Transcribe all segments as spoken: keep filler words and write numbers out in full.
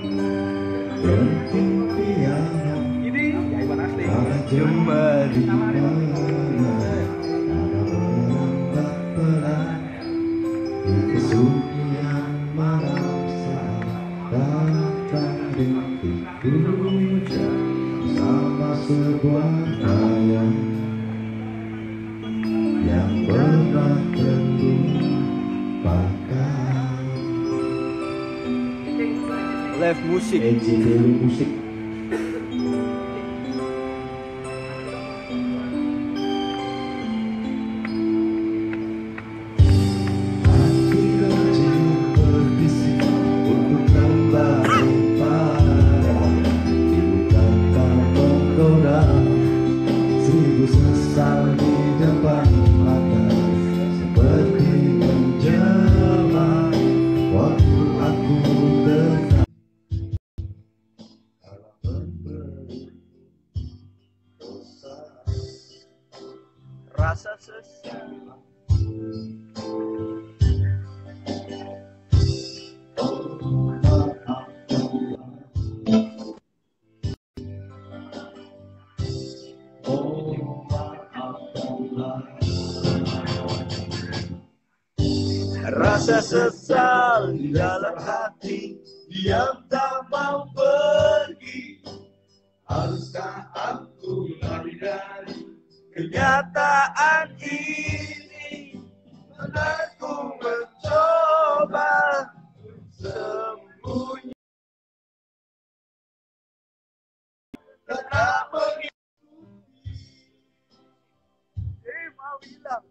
Ini Iwan asli. Kembali di kesunyian malam datang rintik hujan sama sebuah bayang yang pernah terlupakan. Live musik. Edgy Daily Musik. Hati kecil berbisik untuk kembali pada dibukakan menggoda seribu sesal di depan mata seperti menjelma waktu aku dekat. Rasa sesal. Rasa sesal di dalam hati, diam tak mau pergi. Haruskah aku lari dari kenyataan ini? Benar ku mencoba sembunyi, tetap mengikuti. Eh, mau bilang.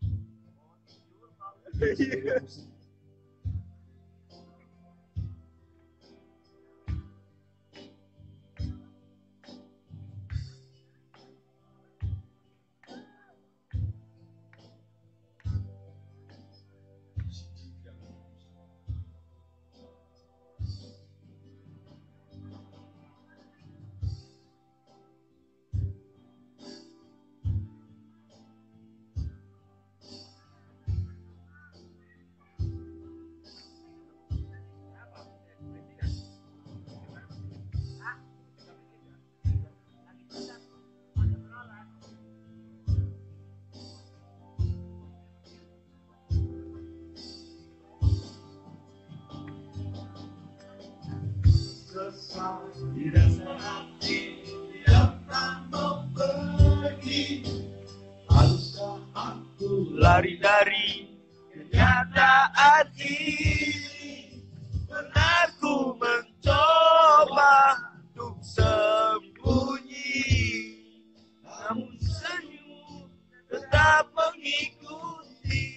Sesal di dasar hati yang tak mau pergi. Haruskah aku lari dari kenyataan ini? Benar ku mencoba untuk sembunyi, namun senyum tetap mengikuti.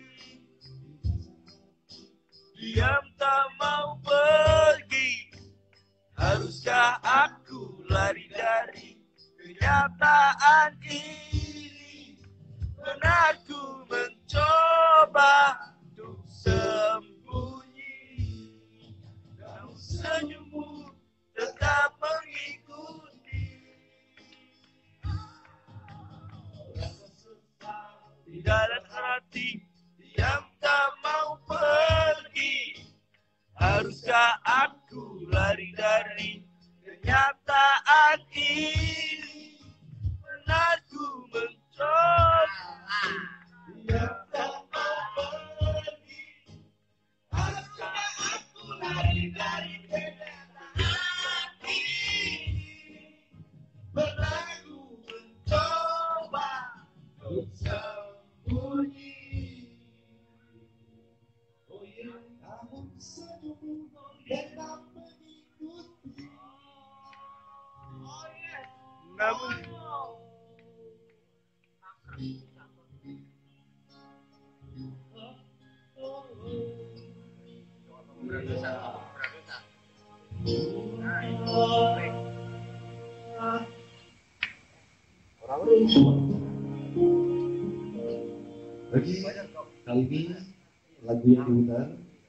Diam tak mau pergi. Haruskah aku lari dari kenyataan ini? Benar ku mencoba untuk sembunyi, namun senyummu tetap mengikuti. Rasa sesal di dalam hati, diam tak mau pergi. Haruskah aku lari dari kenyataan ini? Benar ku mencoba, diam tak mau pergi. Haruskah aku lari dari kenyataan ini? Benar ku mencoba untuk sembunyi. Oh ya, namun senyummu tetap mengikuti. Oh ya, namun Oke, kali ini lagu yang diputar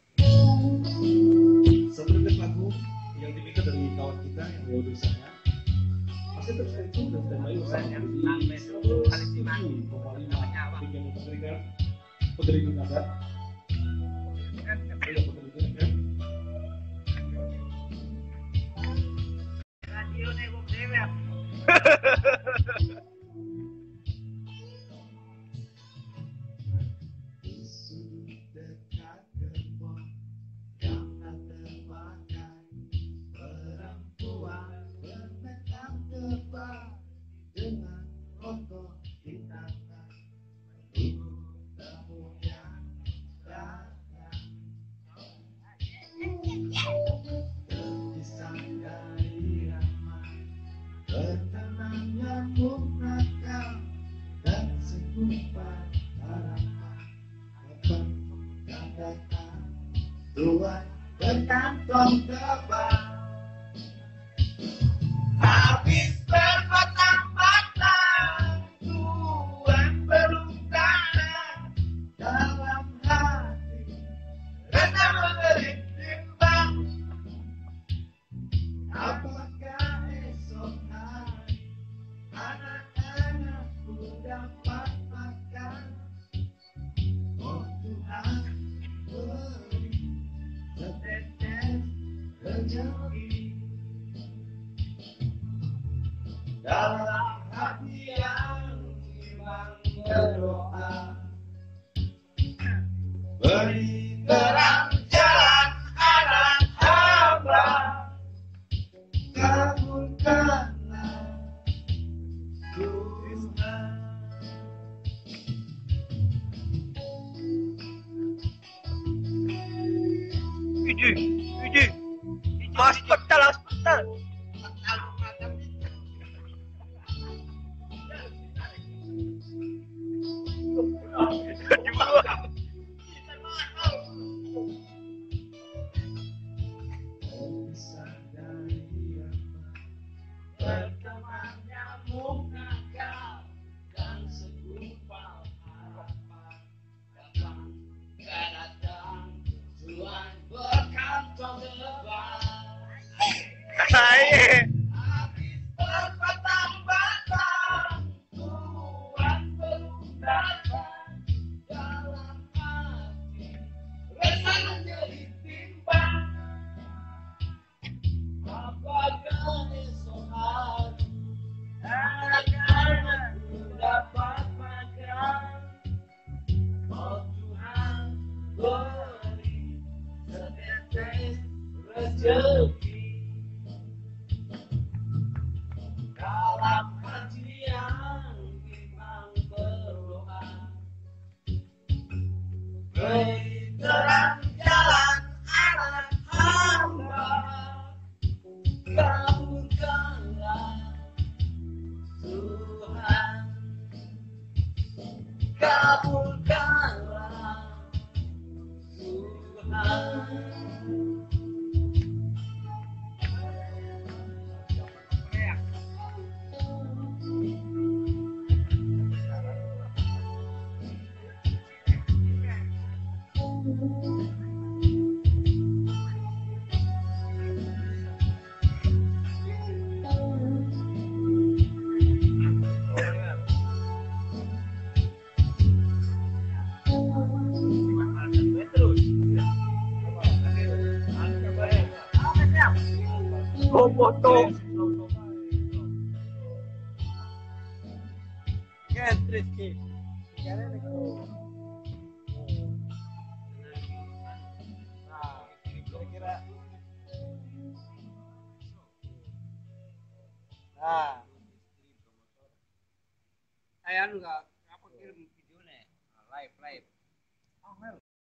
sebenarnya lagu yang diminta dari kawan kita yang lewat tulisannya masih terus itu dan standby usahanya di tujuh koma lima tiga memberikan penderita nada ya penderita berkantong tebal. Habis berbatang-batang, Tuhan belum datang. Dalam hati rasa mengerik timbang. Apakah esok hari anak-anakku dapat makan? Oh Tuhan, beri setetes rezeki. Dalam hati yang iman berdoa, beri terang jalan anak hamba. Kabulkanlah Tuhan. Ide, ide, hospital, hospital. Berteman nyamuk nakal dan segumpal harapan datang gak datang, Tuhan berkantong tebal. Saya. Habis berbatang-batang, Tuhan belum datang. Dalam hati rasa menjadi timbang. Apakah esok hari anak-anakku dapat makan? Oh Tuhan, beri setetes rezeki. Dalam hati yang iman berdoa, beri terang jalan anak hamba. Kabulkanlah Tuhan, kabulkanlah Tuhan. Oh, foto. Kan, terus ke. Sekarang aku. Nah, kira-kira. Nah. Ayan enggak, apa kirim videonya? Live, live.